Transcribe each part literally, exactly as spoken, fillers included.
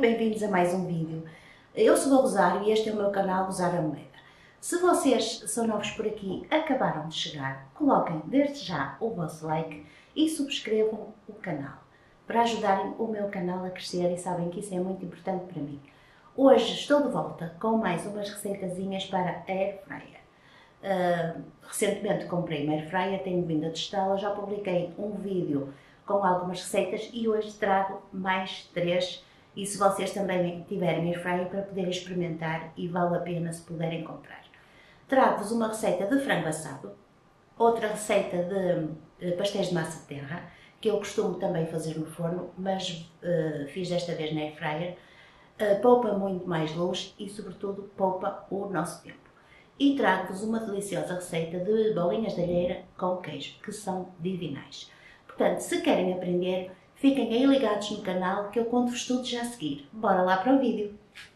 bem-vindos a mais um vídeo. Eu sou a Rosário e este é o meu canal Rosário Almeida. Se vocês são novos por aqui, acabaram de chegar, coloquem desde já o vosso like e subscrevam o canal para ajudarem o meu canal a crescer e sabem que isso é muito importante para mim. Hoje estou de volta com mais umas receitazinhas para Air Fryer. Uh, recentemente comprei uma Air Fryer, tenho vindo a testá-la, já publiquei um vídeo com algumas receitas e hoje trago mais três. E se vocês também tiverem Air Fryer, para poderem experimentar e vale a pena se puderem comprar. Trago-vos uma receita de frango assado, outra receita de pastéis de massa de terra, que eu costumo também fazer no forno, mas uh, fiz desta vez na Air Fryer. Uh, poupa muito mais luz e, sobretudo, poupa o nosso tempo. E trago-vos uma deliciosa receita de bolinhas de alheira com queijo, que são divinais. Portanto, se querem aprender, fiquem aí ligados no canal que eu conto-vos tudo já a seguir. Bora lá para o vídeo!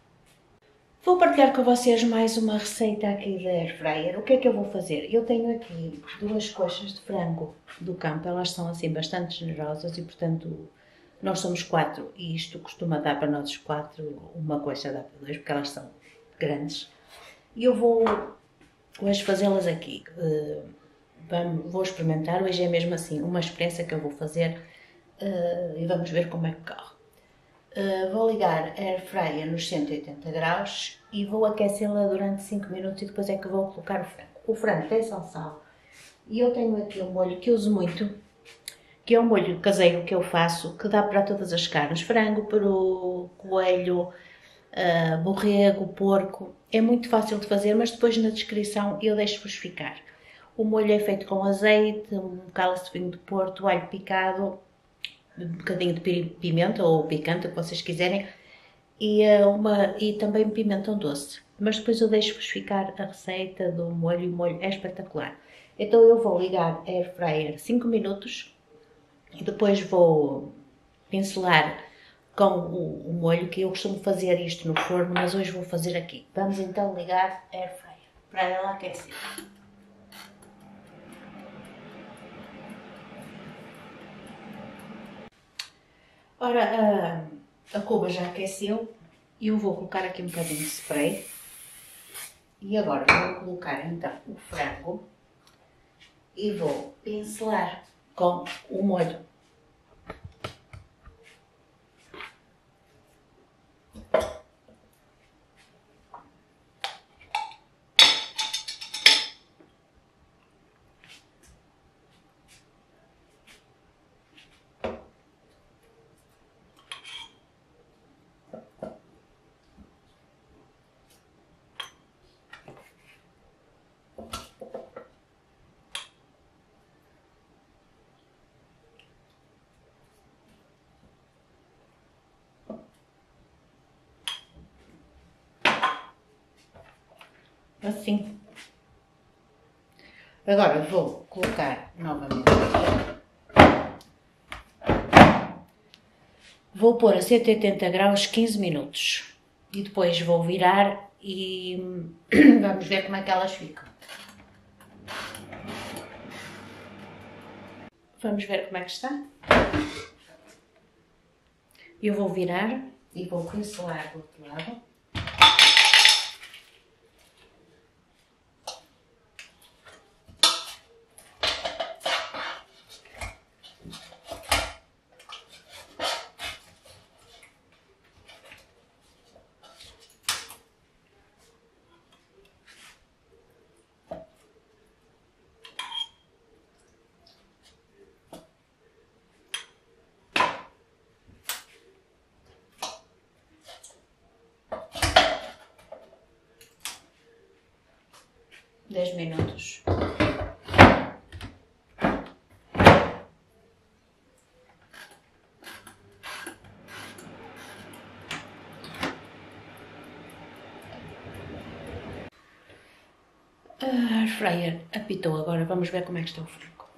Vou partilhar com vocês mais uma receita aqui da Air Fryer. O que é que eu vou fazer? Eu tenho aqui duas coxas de frango do campo, elas são assim bastante generosas e, portanto, nós somos quatro e isto costuma dar para nós quatro, uma coxa dá para dois, porque elas são grandes. E eu vou hoje fazê-las aqui. Vamos, vou experimentar, hoje é mesmo assim uma experiência que eu vou fazer uh, e vamos ver como é que corre. Uh, vou ligar a Air Fryer nos cento e oitenta graus e vou aquecê-la durante cinco minutos e depois é que vou colocar o frango. O frango tem salsal e eu tenho aqui um molho que uso muito, que é um molho caseiro que eu faço, que dá para todas as carnes, frango, peru, coelho, uh, borrego, porco. É muito fácil de fazer, mas depois na descrição eu deixo-vos ficar. O molho é feito com azeite, um cálice de vinho de Porto, alho picado, um bocadinho de pimenta ou picante, o que vocês quiserem, e, uma, e também pimentão doce. Mas depois eu deixo-vos ficar a receita do molho e o molho é espetacular. Então eu vou ligar a Air Fryer cinco minutos e depois vou pincelar com o, o molho, que eu costumo fazer isto no forno, mas hoje vou fazer aqui. Vamos então ligar a Air Fryer para ela aquecer. Ora, a, a cuba já aqueceu e eu vou colocar aqui um bocadinho de spray. E agora vou colocar então o frango e vou pincelar com o molho. Assim. Agora vou colocar novamente. Vou pôr a cento e oitenta graus quinze minutos. E depois vou virar e vamos ver como é que elas ficam. Vamos ver como é que está. Eu vou virar e vou pincelar do outro lado. dez minutos. A Air Fryer apitou agora, vamos ver como é que está o frango.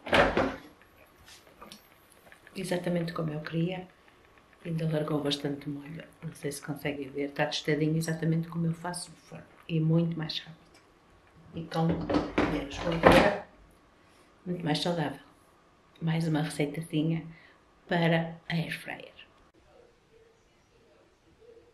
Exatamente como eu queria, ainda largou bastante molho, não sei se conseguem ver, está tostadinho exatamente como eu faço no forno e muito mais rápido. E com menos gordura, muito mais saudável. Mais uma receitazinha para a Air Fryer.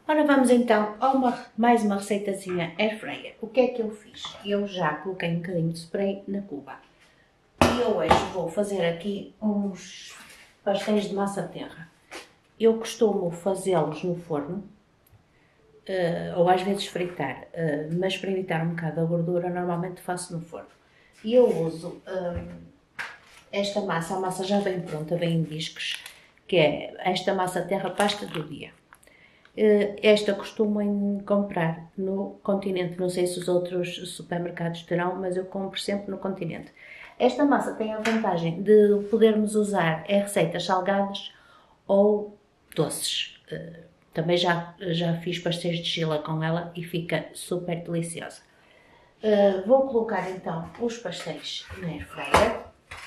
Ora, vamos então a uma, mais uma receitazinha air fryer. O que é que eu fiz? Eu já coloquei um bocadinho de spray na cuba. E eu hoje vou fazer aqui uns pastéis de massa terra. Eu costumo fazê-los no forno, uh, ou às vezes fritar, uh, mas para evitar um bocado a gordura, normalmente faço no forno. E eu uso uh, esta massa, a massa já vem pronta, vem em discos, que é esta massa terra pasta do dia. Esta costumo comprar no Continente, não sei se os outros supermercados terão, mas eu compro sempre no Continente. Esta massa tem a vantagem de podermos usar em receitas salgadas ou doces. Também já, já fiz pastéis de gila com ela e fica super deliciosa. Vou colocar então os pastéis na air fryer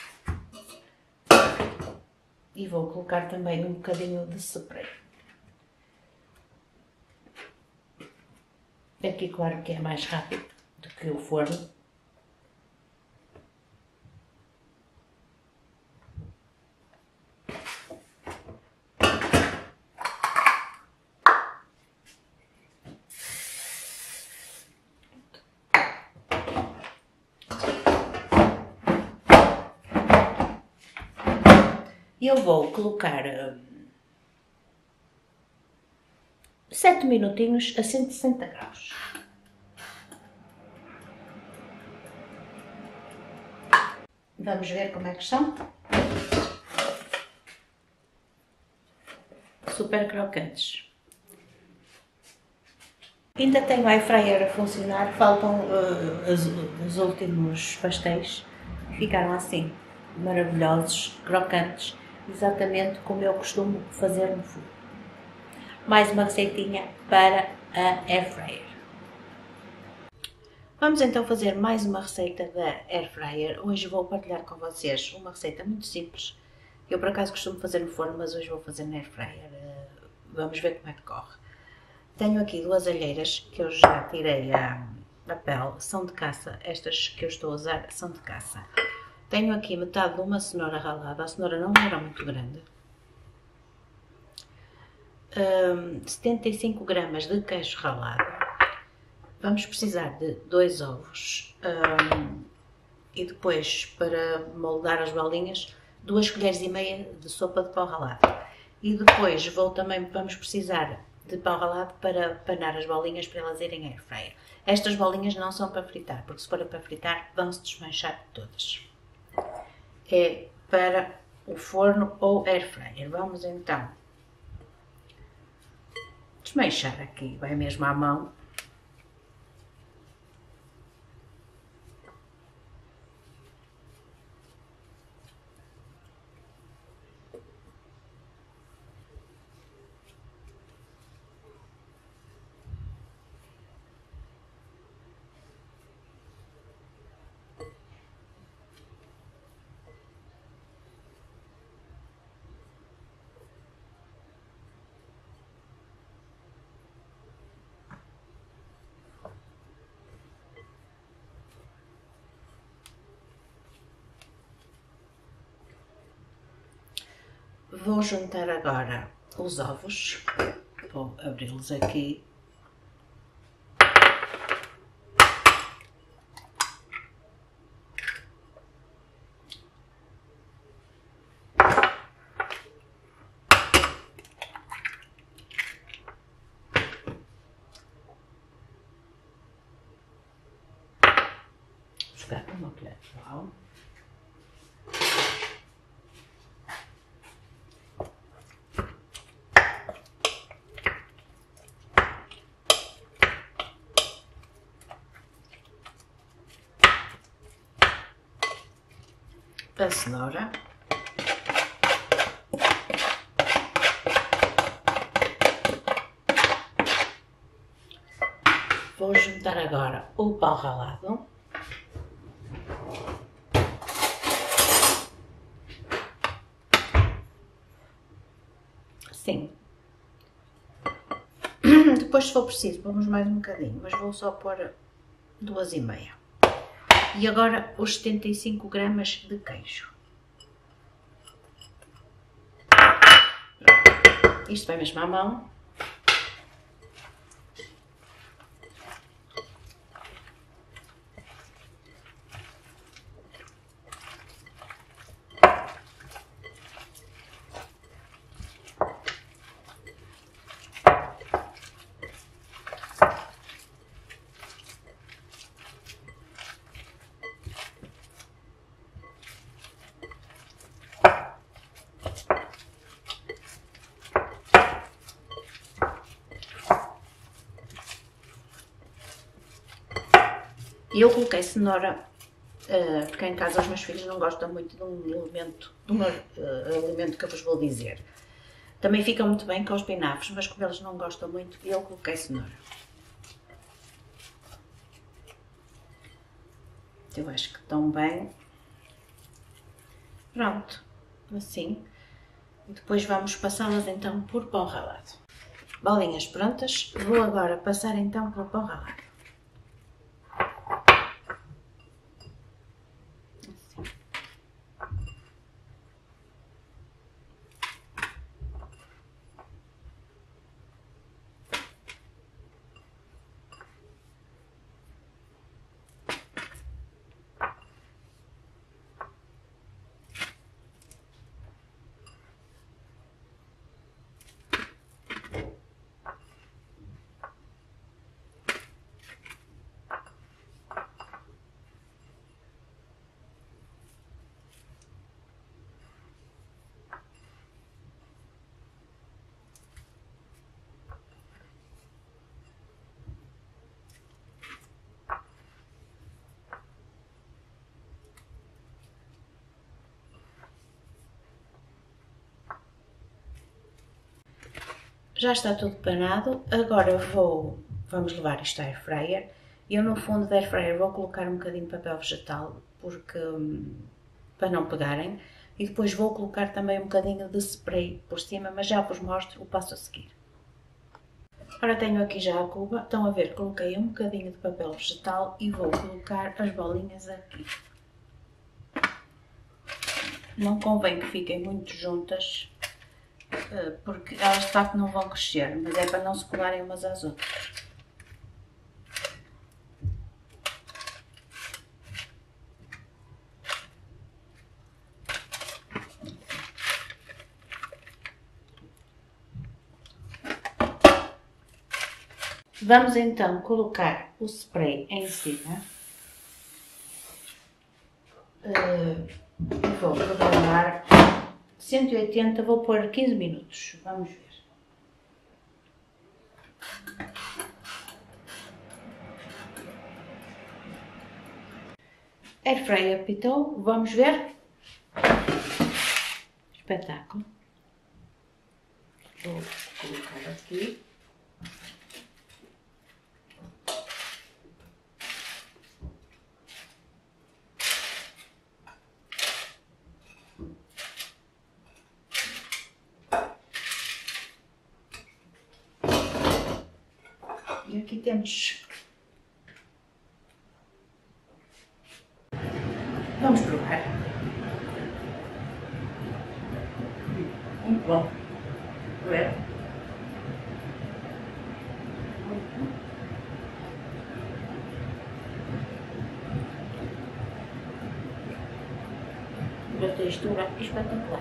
e vou colocar também um bocadinho de spray. Aqui, claro que é mais rápido do que o forno. E eu vou colocar uh, sete minutinhos a cento e sessenta graus. Vamos ver como é que estão. Super crocantes. Ainda tenho o air fryer a funcionar, faltam uh, os, os últimos pastéis. Ficaram assim, maravilhosos, crocantes, exatamente como eu costumo fazer no forno. Mais uma receitinha para a air fryer. Vamos então fazer mais uma receita da air fryer. Hoje vou partilhar com vocês uma receita muito simples. Eu por acaso costumo fazer no forno, mas hoje vou fazer na air fryer. Vamos ver como é que corre. Tenho aqui duas alheiras que eu já tirei a, a pele. São de caça. Estas que eu estou a usar são de caça. Tenho aqui metade de uma cenoura ralada. A cenoura não era muito grande. Um, setenta e cinco gramas de queijo ralado. Vamos precisar de dois ovos um, e depois, para moldar as bolinhas, duas colheres e meia de sopa de pão ralado. E depois vou também, vamos precisar de pão ralado para panar as bolinhas para elas irem air fryer. Estas bolinhas não são para fritar, porque se forem para fritar vão-se desmanchar todas. É para o forno ou air fryer. Vamos então desmanchar aqui, vai mesmo à mão. Vou juntar agora os ovos, vou abri-los aqui. Vou jogar uma colher de pau. A cenoura, vou juntar agora o pão ralado, assim. Depois, se for preciso, vamos mais um bocadinho, mas vou só pôr duas e meia. E agora os setenta e cinco gramas de queijo. Isto vai mesmo à mão. E eu coloquei cenoura, uh, porque em casa os meus filhos não gostam muito de um elemento, de um uh, alimento que eu vos vou dizer. Também ficam muito bem com os espinafres, mas como eles não gostam muito, eu coloquei cenoura. Eu acho que estão bem. Pronto, assim. E depois vamos passá-las então por pão ralado. Bolinhas prontas, vou agora passar então para o pão ralado. Assim. Já está tudo panado, agora vou, vamos levar isto à air fryer. Eu no fundo da air fryer vou colocar um bocadinho de papel vegetal, porque, para não pegarem, e depois vou colocar também um bocadinho de spray por cima, mas já vos mostro o passo a seguir. Ora, tenho aqui já a cuba, estão a ver, coloquei um bocadinho de papel vegetal e vou colocar as bolinhas aqui. Não convém que fiquem muito juntas, porque elas de facto não vão crescer, mas é para não se colarem umas às outras. Vamos então colocar o spray em cima. Uh, vou programar cento e oitenta, vou pôr quinze minutos. Vamos ver. Air fryer apitou, vamos ver. Espetáculo. Vou colocar aqui. E aqui temos. Vamos provar. Muito bom. Ver. Uma textura espetacular.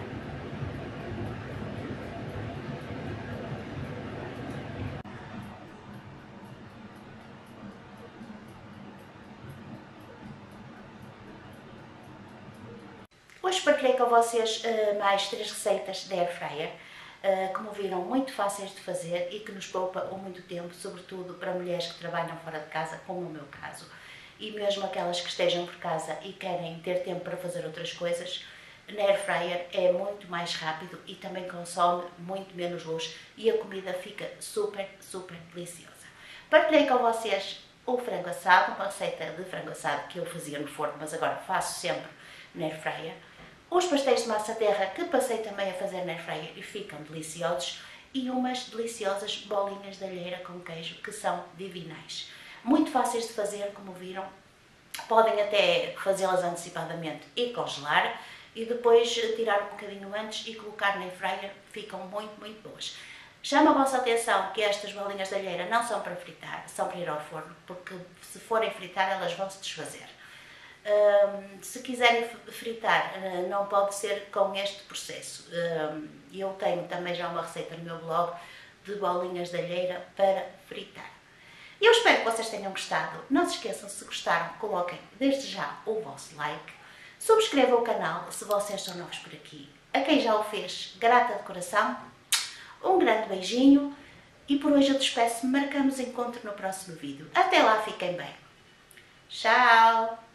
Hoje partilhei com vocês uh, mais três receitas de air fryer, uh, como viram, muito fáceis de fazer e que nos poupam muito tempo, sobretudo para mulheres que trabalham fora de casa, como o meu caso, e mesmo aquelas que estejam por casa e querem ter tempo para fazer outras coisas. Na air fryer é muito mais rápido e também consome muito menos luz e a comida fica super, super deliciosa. Partilhei com vocês o frango assado, uma receita de frango assado que eu fazia no forno, mas agora faço sempre na air fryer. Os pastéis de massa terra que passei também a fazer na air fryer e ficam deliciosos, e umas deliciosas bolinhas de alheira com queijo que são divinais. Muito fáceis de fazer, como viram. Podem até fazê-las antecipadamente e congelar e depois tirar um bocadinho antes e colocar na air fryer, ficam muito, muito boas. Chama a vossa atenção que estas bolinhas de alheira não são para fritar, são para ir ao forno, porque se forem fritar elas vão se desfazer. Um, se quiserem fritar, uh, não pode ser com este processo. Um, eu tenho também já uma receita no meu blog de bolinhas de alheira para fritar. Eu espero que vocês tenham gostado. Não se esqueçam, se gostaram, coloquem desde já o vosso like. Subscrevam o canal se vocês são novos por aqui. A quem já o fez, grata de coração. Um grande beijinho e por hoje eu despeço-me. Marcamos encontro no próximo vídeo. Até lá, fiquem bem. Tchau!